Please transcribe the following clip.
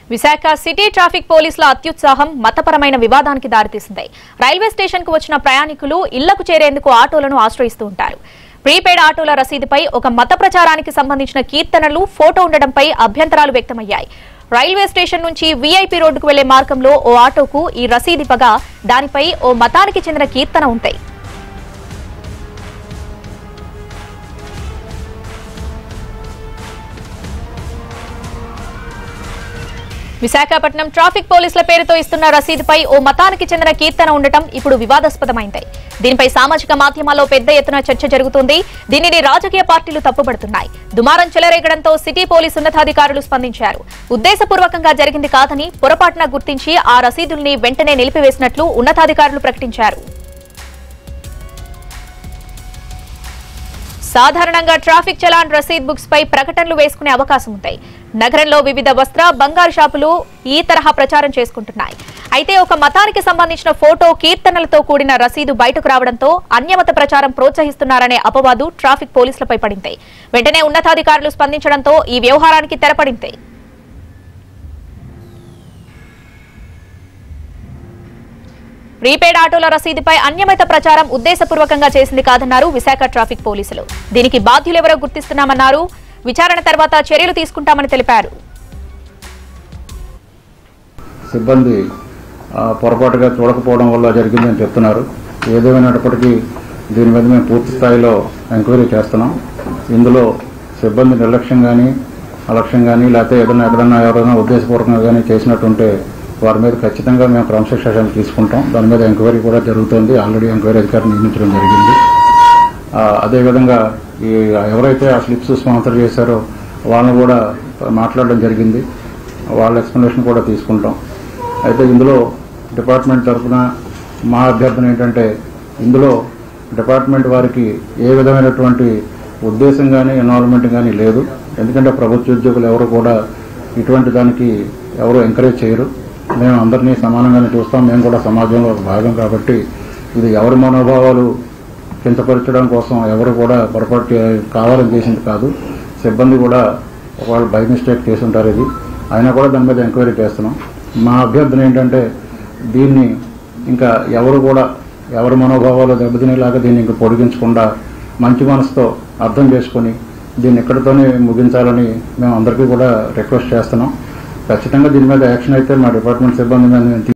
Visakha city traffic పోలీసుల అత్యుత్సాహం మతపరమైన వివాదానికి దారితీసింది. రైల్వే స్టేషన్ కు వచ్చిన ప్రయాణికులు ఇళ్లకు చేరేందుకు ఆటోలను ఆశ్రయిస్తూ ఉంటారు. ప్రీపెయిడ్ ఆటోల రసీదుపై ఒక మత ప్రచారానికి సంబంధించిన కీర్తనలు, ఫోటో ఉండడంపై అభ్యంతరాలు వ్యక్తమయ్యాయి. రైల్వే స్టేషన్ నుంచి వీఐపీ రోడ్డుకు వెళ్లే మార్గంలో ఓ ఆటోకు ఈ రసీదు ఇవ్వగా దానిపై ఓ మతానికి చెందిన కీర్తన ఉంటాయి. విశాఖపట్నం ట్రాఫిక్ పోలీసుల పేరుతో ఇస్తున్న రసీదుపై ఓ మతానికి చెందిన కీర్తన ఉండటం ఇప్పుడు వివాదాస్పదమైంది. దీనిపై సామాజిక మాధ్యమాల్లో పెద్ద ఎత్తున చర్చ జరుగుతోంది. దీనిని రాజకీయ పార్టీలు తప్పుపడుతున్నాయి. దుమారం చెలరేగడంతో సిటీ పోలీసు ఉన్నతాధికారులు స్పందించారు. ఉద్దేశపూర్వకంగా జరిగింది కాదని పొరపాటున గుర్తించి ఆ రసీదుల్ని వెంటనే నిలిపివేసినట్లు ఉన్నతాధికారులు ప్రకటించారు. సాధారణంగా ట్రాఫిక్ చలాన్ రసీద్ బుక్స్ పై ప్రకటనలు వేసుకునే అవకాశం ఉంటాయి. నగరంలో వివిధ వస్త్ర, బంగారు షాపులు ఈ తరహా ప్రచారం చేసుకుంటున్నాయి. అయితే ఒక మతానికి సంబంధించిన ఫోటో, కీర్తనలతో కూడిన రసీదు బయటకు రావడంతో అన్యమత ప్రచారం ప్రోత్సహిస్తున్నారనే అపవాదు ట్రాఫిక్ పోలీసులపై పడింది. వెంటనే ఉన్నతాధికారులు స్పందించడంతో ఈ వ్యవహారానికి తెరపడింది. ప్రీపెయిడ్ ఆటోల రసీదుపై అన్యమత ప్రచారం ఉద్దేశపూర్వకంగా చేసింది కాదన్నారు విశాఖ ట్రాఫిక్ పోలీసులు. దీనికి బాధ్యులెవరో గుర్తిస్తున్నామన్నారు. విచారణ తర్వాత చర్యలు తీసుకుంటామని తెలిపారు. సిబ్బంది పొరపాటుగా చూడకపోవడం వల్ల జరిగిందని చెప్తున్నారు. ఏదేమైనప్పటికీ దీని మీద మేము పూర్తి స్థాయిలో ఎంక్వైరీ చేస్తున్నాం. ఇందులో సిబ్బంది నిర్లక్ష్యం కానీ, అలక్ష్యం కానీ, లేకపోతే ఎవరైనా ఉద్దేశపూర్వకంగా కానీ చేసినట్టుంటే వారి మీద ఖచ్చితంగా మేము క్రమశిక్షణ తీసుకుంటాం. దాని మీద ఎంక్వైరీ కూడా జరుగుతుంది. ఆల్రెడీ ఎంక్వైరీ అధికారిని నియమించడం జరిగింది. అదేవిధంగా ఎవరైతే ఆ స్లిప్స్ స్పాన్సర్ చేశారో వాళ్ళని కూడా మాట్లాడడం జరిగింది. వాళ్ళ ఎక్స్ప్లెనేషన్ కూడా తీసుకుంటాం. అయితే ఇందులో డిపార్ట్మెంట్ తరఫున మా అభ్యర్థన ఏంటంటే, ఇందులో డిపార్ట్మెంట్ వారికి ఏ విధమైనటువంటి ఉద్దేశం కానీ, ఇన్వాల్వ్మెంట్ కానీ లేదు. ఎందుకంటే ప్రభుత్వ ఉద్యోగులు ఎవరు కూడా ఇటువంటి దానికి ఎవరు ఎంకరేజ్ చేయరు. మేము అందరినీ సమానంగానే చూస్తాం. మేము కూడా సమాజంలో భాగం కాబట్టి ఇది ఎవరి మనోభావాలు కించపరచడం కోసం ఎవరు కూడా పొరపాటు కావాలని చేసింది కాదు. సిబ్బంది కూడా వాళ్ళు బై మిస్టేక్ చేసి ఉంటారు. ఇది అయినా కూడా దాని మీద ఎంక్వైరీ చేస్తున్నాం. మా అభ్యర్థన ఏంటంటే, దీన్ని ఇంకా ఎవరు కూడా ఎవరి మనోభావాలు దెబ్బతినేలాగా దీన్ని ఇంకా పొడిగించకుండా మంచి మనసుతో అర్థం చేసుకొని దీన్ని ఇక్కడితోనే ముగించాలని మేము అందరికీ కూడా రిక్వెస్ట్ చేస్తున్నాం. ఖచ్చితంగా దీని మీద యాక్షన్ అయితే మా డిపార్ట్మెంట్ సిబ్బంది మీద